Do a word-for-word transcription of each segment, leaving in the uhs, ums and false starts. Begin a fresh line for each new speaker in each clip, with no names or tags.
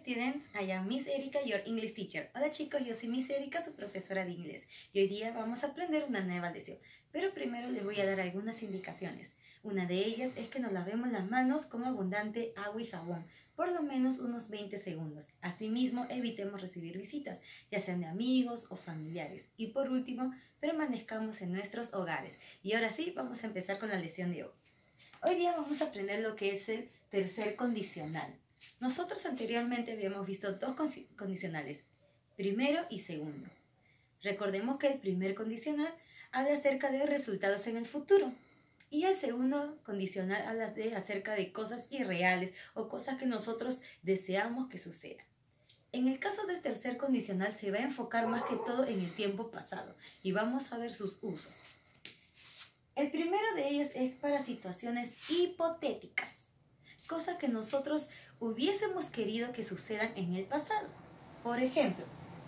students, I am Miss Erika, your English teacher. Hola chicos, yo soy Miss Erika, su profesora de inglés. Y hoy día vamos a aprender una nueva lección. Pero primero les voy a dar algunas indicaciones. Una de ellas es que nos lavemos las manos con abundante agua y jabón, por lo menos unos veinte segundos. Asimismo, evitemos recibir visitas, ya sean de amigos o familiares. Y por último, permanezcamos en nuestros hogares. Y ahora sí, vamos a empezar con la lección de hoy. Hoy día vamos a aprender lo que es el tercer condicional. Nosotros anteriormente habíamos visto dos condicionales, primero y segundo. Recordemos que el primer condicional habla acerca de resultados en el futuro y el segundo condicional habla de acerca de cosas irreales o cosas que nosotros deseamos que sucedan. En el caso del tercer condicional se va a enfocar más que todo en el tiempo pasado y vamos a ver sus usos. El primero de ellos es para situaciones hipotéticas, cosas que nosotros hubiésemos querido que sucedan en el pasado. Por ejemplo,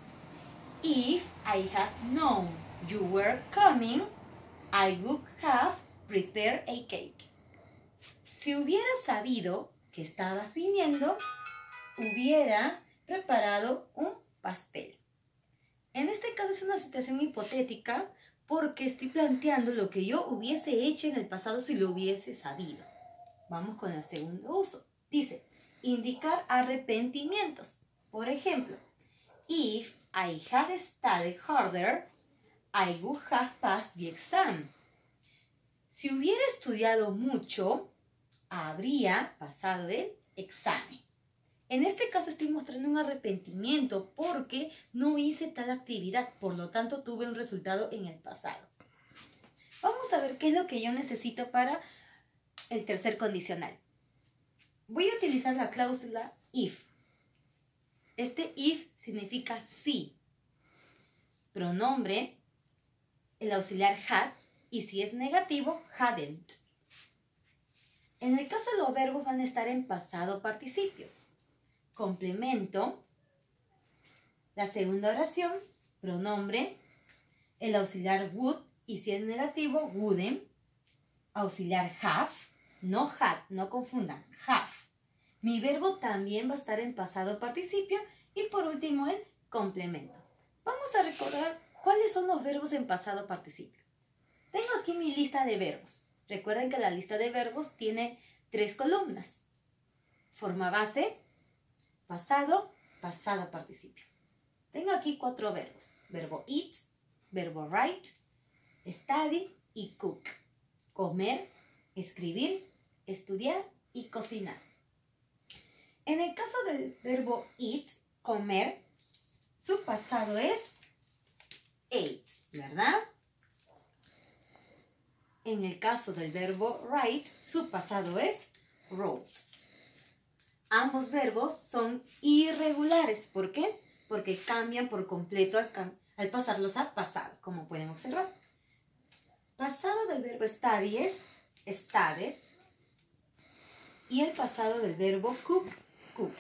if I had known you were coming, I would have prepared a cake. Si hubiera sabido que estabas viniendo, hubiera preparado un pastel. En este caso es una situación hipotética porque estoy planteando lo que yo hubiese hecho en el pasado si lo hubiese sabido. Vamos con el segundo uso. Dice, indicar arrepentimientos. Por ejemplo, if I had studied harder, I would have passed the exam. Si hubiera estudiado mucho, habría pasado el examen. En este caso estoy mostrando un arrepentimiento porque no hice tal actividad, por lo tanto tuve un resultado en el pasado. Vamos a ver qué es lo que yo necesito para el tercer condicional. Voy a utilizar la cláusula if. Este if significa sí. Pronombre, el auxiliar had, y si es negativo, hadn't. En el caso de los verbos van a estar en pasado participio. Complemento, la segunda oración, pronombre, el auxiliar would, y si es negativo, wouldn't. Auxiliar have, no had, no confundan, have. Mi verbo también va a estar en pasado participio y por último el complemento. Vamos a recordar cuáles son los verbos en pasado participio. Tengo aquí mi lista de verbos. Recuerden que la lista de verbos tiene tres columnas. Forma base, pasado, pasado participio. Tengo aquí cuatro verbos. Verbo eat, verbo write, study y cook. Comer, escribir, estudiar y cocinar. En el caso del verbo eat, comer, su pasado es ate, ¿verdad? En el caso del verbo write, su pasado es wrote. Ambos verbos son irregulares. ¿Por qué? Porque cambian por completo al, al pasarlos a pasado, como pueden observar. Pasado del verbo study es studied y el pasado del verbo cook, cook.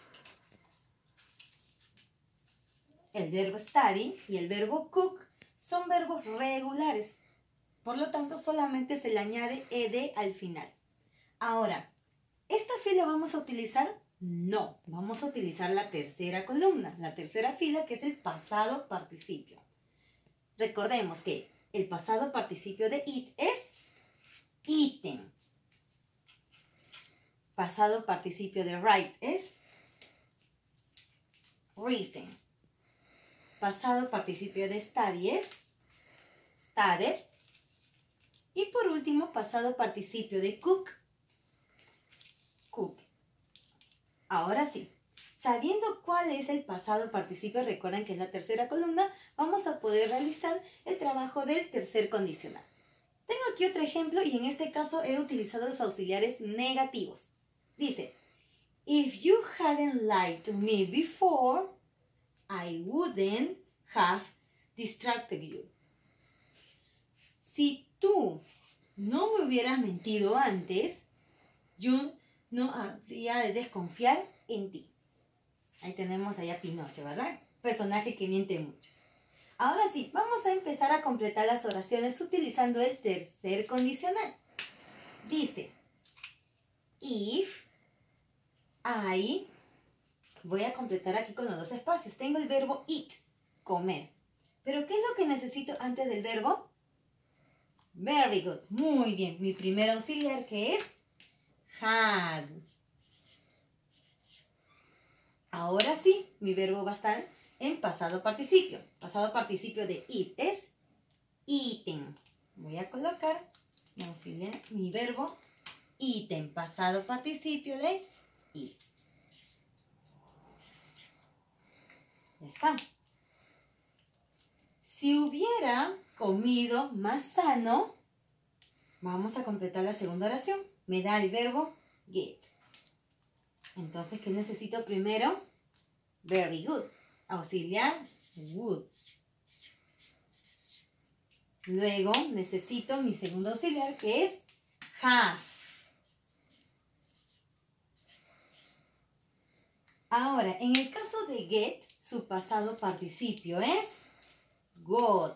El verbo study y el verbo cook son verbos regulares. Por lo tanto, solamente se le añade ed al final. Ahora, ¿esta fila vamos a utilizar? No, vamos a utilizar la tercera columna, la tercera fila que es el pasado participio. Recordemos que el pasado participio de eat es eaten. Pasado participio de write es written. Pasado participio de study es studied. Y por último, pasado participio de cook, cook. Ahora sí, sabiendo cuál es el pasado participio, recuerden que es la tercera columna, vamos a poder realizar el trabajo del tercer condicional. Tengo aquí otro ejemplo y en este caso he utilizado los auxiliares negativos. Dice, if you hadn't lied to me before, I wouldn't have distracted you. Si tú no me hubieras mentido antes, yo no habría de desconfiar en ti. Ahí tenemos allá a Pinocho, ¿verdad? Personaje que miente mucho. Ahora sí, vamos a empezar a completar las oraciones utilizando el tercer condicional. Dice, if I voy a completar aquí con los dos espacios. Tengo el verbo eat, comer. ¿Pero qué es lo que necesito antes del verbo? Very good. Muy bien. Mi primer auxiliar, que es had. Ahora sí, mi verbo va a estar en pasado participio. Pasado participio de eat es eaten. Voy a colocar mi auxiliar, mi verbo eaten. Pasado participio de eat. Ya está. Si hubiera comido más sano, vamos a completar la segunda oración. Me da el verbo get. Entonces, ¿qué necesito primero? Very good. Auxiliar, would. Luego necesito mi segundo auxiliar, que es have. Ahora, en el caso de get, su pasado participio es got.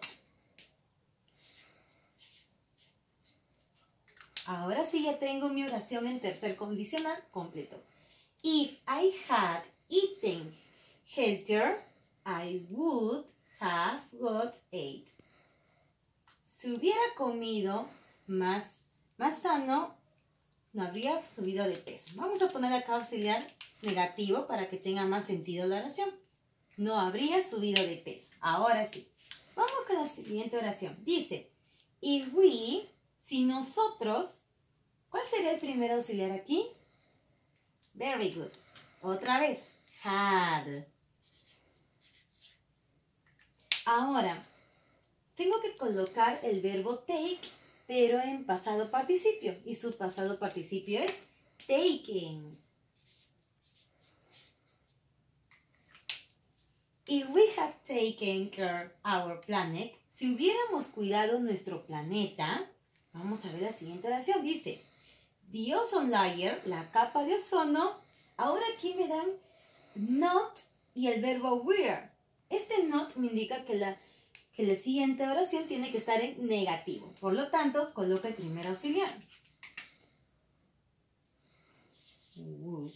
Ahora sí ya tengo mi oración en tercer condicional completo. If I had eaten healthier, I would have got eight. Si hubiera comido más, más sano, no habría subido de peso. Vamos a poner acá auxiliar negativo para que tenga más sentido la oración. No habría subido de peso. Ahora sí. Vamos con la siguiente oración. Dice, if we, si nosotros, ¿cuál sería el primer auxiliar aquí? Very good. Otra vez, had. Ahora, tengo que colocar el verbo take, pero en pasado participio. Y su pasado participio es taken. If we had taken care of our planet, si hubiéramos cuidado nuestro planeta, vamos a ver la siguiente oración. Dice, the ozone layer, la capa de ozono. Ahora aquí me dan not y el verbo were. Este not me indica que la, que la siguiente oración tiene que estar en negativo. Por lo tanto, coloca el primer auxiliar. Would.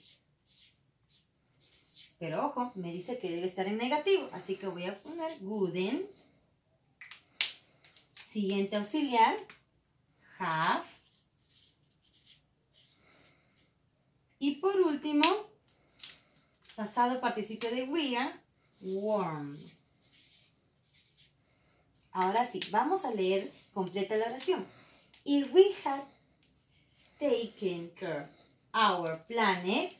Pero ojo, me dice que debe estar en negativo. Así que voy a poner wouldn't. Siguiente auxiliar. Have. Y por último, pasado participio de were. Warm. Ahora sí, vamos a leer completa la oración. If we had taken care of our planet,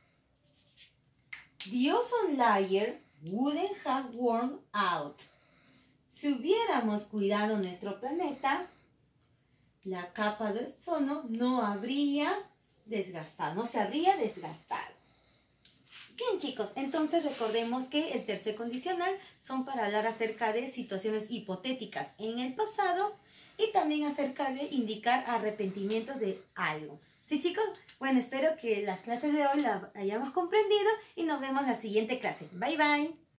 the ozone layer wouldn't have worn out. Si hubiéramos cuidado nuestro planeta, la capa de ozono no habría desgastado, no se habría desgastado. Bien, chicos, entonces recordemos que el tercer condicional son para hablar acerca de situaciones hipotéticas en el pasado y también acerca de indicar arrepentimientos de algo. ¿Sí, chicos? Bueno, espero que las clases de hoy las hayamos comprendido y nos vemos en la siguiente clase. Bye, bye.